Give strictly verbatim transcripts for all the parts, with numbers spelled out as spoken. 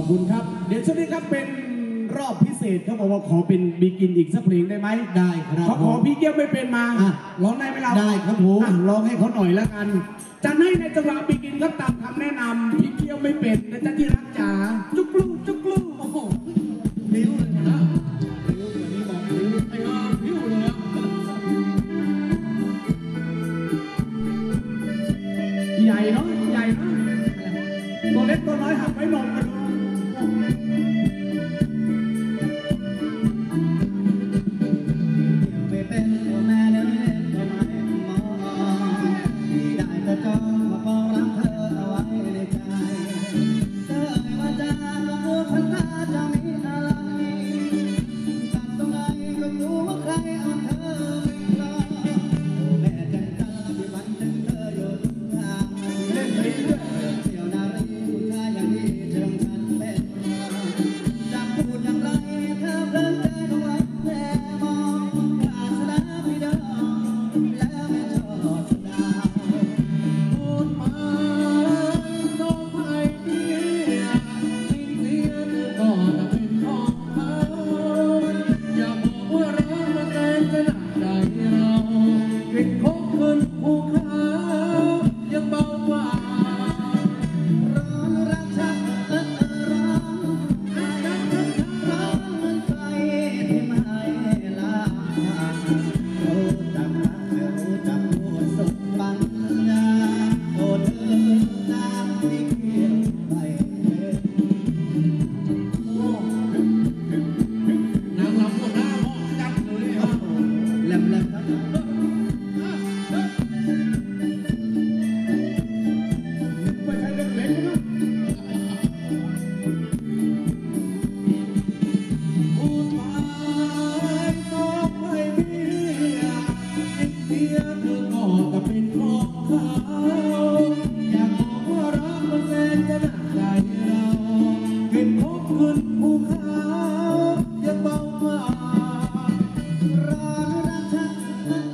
อบคุณครับเดี๋ยวช่วงนี้ครับเป็นรอบพิเศษเขาบอกว่าขอเป็นบีกินอีกสักเพลงได้ไหมได้ครับเขาขอพี่เกี้ยวไม่เป็นมาร้องได้ไหมเราได้ครับผมร้องให้เขาหน่อยแล้วกันจะให้ในจังหวะบีกินครับตามคำแนะนำพี่เกี้ยวไม่เป็นนะจ๊ะที่รักจ๋าจุกลูจุกลูโอ้โหนิ้วเลยนะนิ้ววันนี้บอกนิ้วไอ้อานิ้วเลยใหญ่เนาะใหญ่เนาะตัวเล็กตัวน้อยหักไว้นมกันเ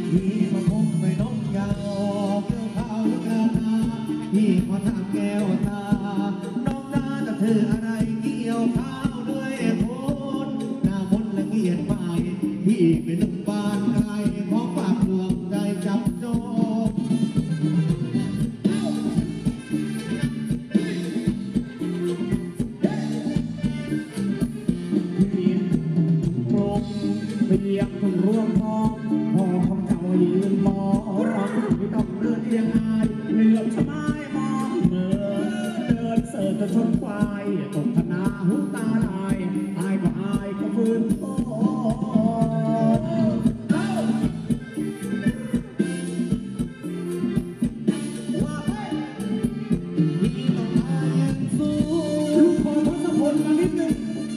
พี่มาพบไปน้องยาวเกี่ยวข้าวกระตาพี่ขอถามแก้วตาน้องนาจะถืออะไรเกี่ยวข้าวด้วยคนหน้าคนละเกียดไปพี่เป็นหนุ่มบ้านไกลขอฝากดวงใจจับจองเพียงถึงร่วงทองพอของเจ้ายืนมองไม่ต้องเดินเอียงอายเหลือบชะไม้มองเมื่อเดินเสิร์ฟจะชนควายตกคณะหูตาลายอายก็อายก็ฟื้นโอ้ลูกขอทศพลมานิดนึง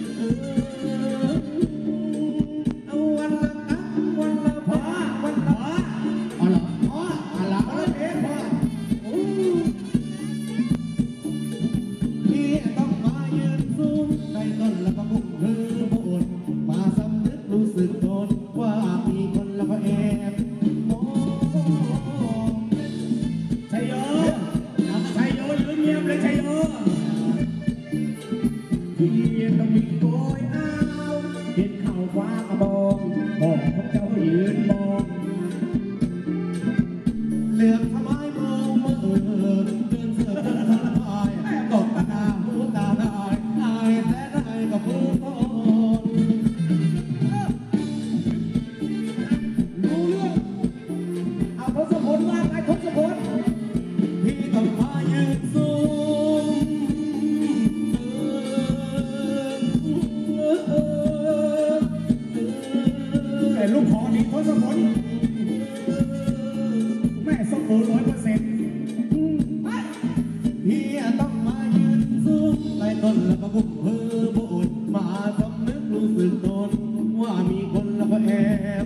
ต้องมีโกยอ้าวเห็นเข่าฟ้ากระบองบอกพวกเจ้ายืนมองเหลือบทำไมมองเมื่อเดินเสือเดินทางพายตกตาหูตาได้อายแต่ได้กับผู้คนรู้เรื่องเอาทศพลว่าไงทศพลพี่ต้องมายืนสูงแต่ลูกขอดีทศพลแม่สมบูรณ์ร้อยเปอร์เซ็นต์พี่ต้องมายืนสูงใต้ต้นแล้วก็บุกเพื่อบุญมาสำนึกรู้สึกตนว่ามีคนแล้วก็แอบ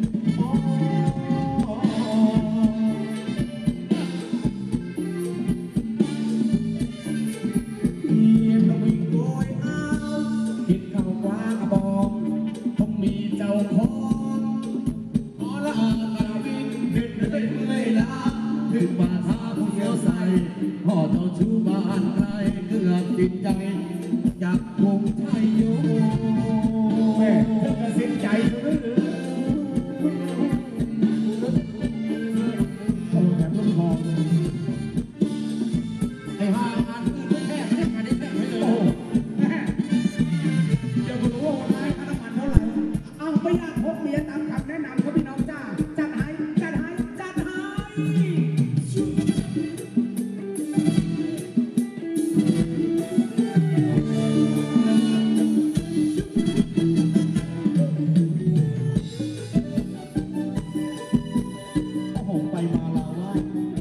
ต้องมีโกยอ้าวเห็นเข่าฟ้ากระบองต้องมีเจ้าของพอละอาตาบินเด็ดเด็ดเลยละถึงบาทาผู้เสียวใส่พ่อเจ้าชูบ้านใครเกือบติดใจจากคงไทยโยแม่เธอกระสินใจหรือโอ้แถมลูกคอไอ้ห่างานคือแค่ไม่ได้การได้แค่ไม่เลยโอ้แม่เดี๋ยวคุณรู้ว่าวันนี้ค่าน้ำมันเท่าไหร่เอาไม่ยากพบเมียตามคำแนะนำครับพี่น้องจ้าจัดให้จัดให้จัดให้ไปมาลาว่า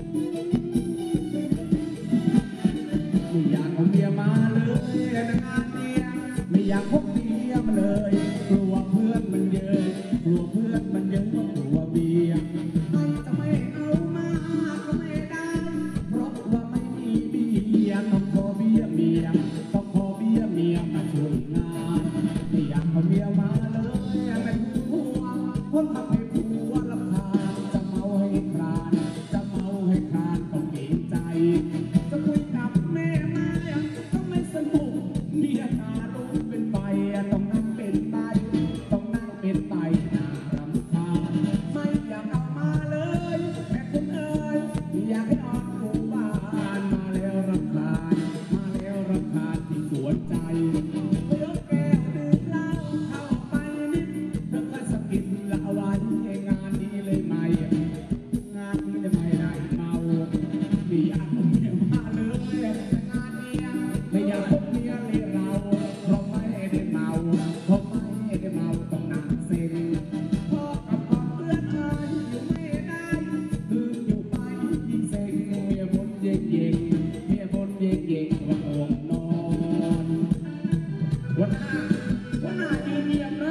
ไม่อยากเอาเมียมาเลยงานเมียไม่อยากพบเมียมาเลยกลัวเพื่อนมันเยอะกลัวเพื่อนมันเยอะก็กลัวเบียจะไม่เอามาก็ไม่ได้เพราะว่าไม่มีเบียต้องขอเบียเมียต้องขอเบียเมียมาช่วยงานไม่อยากเอาเมียมาเลยเป็นผัวคนทำให้ผัวรำคาญจะเมาให้คลานจะเมาให้คลานต้องเกรงใจจะคุยกับแม่มาก็ไม่สนุกเมียตาลูกเป็นใบต้องนั่งเป็นใบต้องนั่งเป็นใบน่ารำคาญไม่อยากเอามาเลยแม่คุณเอ๋ยอยากให้นอนหมู่บ้านมาแล้วรำคาญมาแล้วรำคาญที่สวนใจเมื่อแก้วดื่มเหล้าเข้าไปนิดเธอก็สะกิดละไว้งานนี้เลยไหมงานนี้เลยไม่ได้เมาไม่อยากเอาเมียมาเลยงานเนี้ยไม่อยากพบเมียเลยเราเพราะไม่ได้เมาเพราะไม่ได้เมาต้องนั่งเซ็งพ่อกับพ่อเพื่อนเอ๋ยอยู่ไม่ได้คืออยู่ไปยิ่งเซ็งเมียบนเย็นเย็นเมียบนเย็นเย็นว่าโอ่งนอนวันหน้าวันหน้ายืนเงียบนะ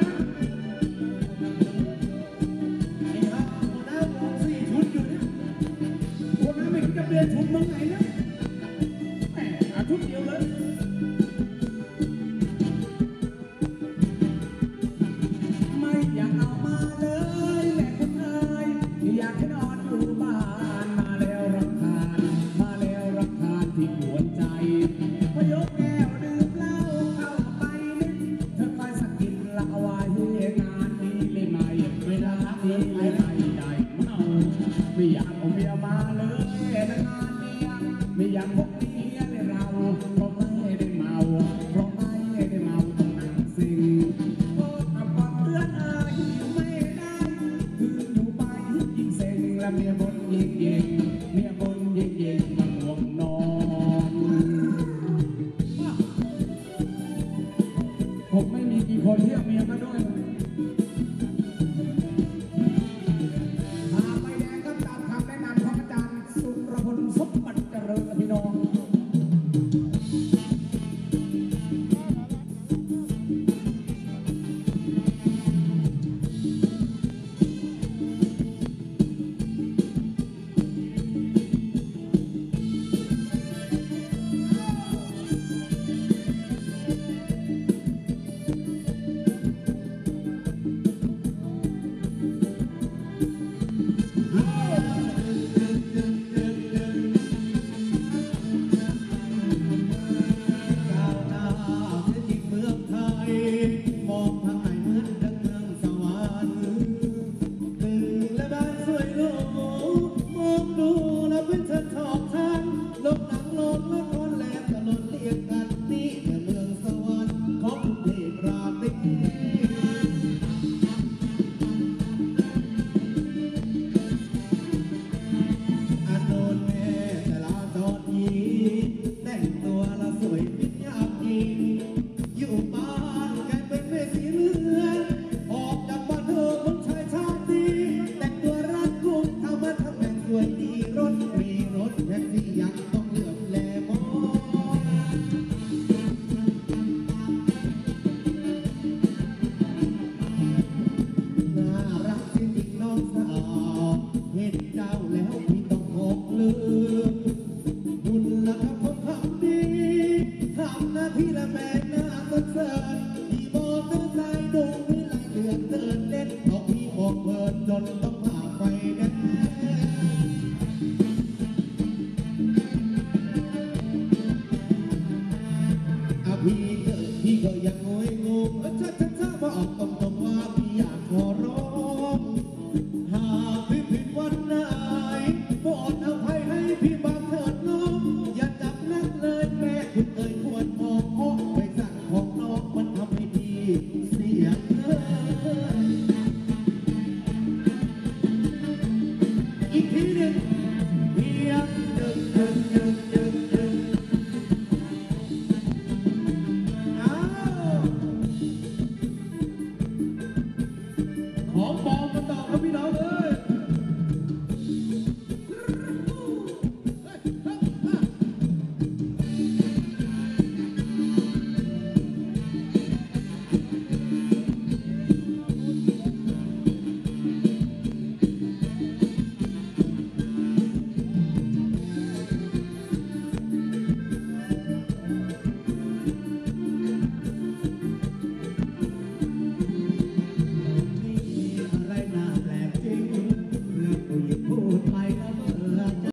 ไอ้ห่าหัวหน้ามองสี่ชุดอยู่เนี่ยวันหน้าไม่คิดจะเปลี่ยนชุดมึงไหนนะแหมเอาชุดเดียวเลยไม่อยากเอามาเลยแม่คุณเอ๋ยเลยไม่ได้เมาไม่อยากเอาเมียมาเลยนานเมียไม่อยากพบเมียเลยเราเพราะไม่ได้เมาเพราะไม่ได้เมาต้องนั่งซิงโอ้กลับบอกเพื่อนเอ้ยไม่ได้คืออยู่ไปยิ่งเซ็งและเมียบ่นยิ่งยิ่งเมียบ่นยิ่งยิ่งมาห่วงนอนผมไม่มีกี่คนที่เอาเมียมาด้วยพาไปแดงก็ตามคำแนะนำของอาจารย์สุรพลสมบัติเจริญพี่น้องจนต้องผ่าไฟแดง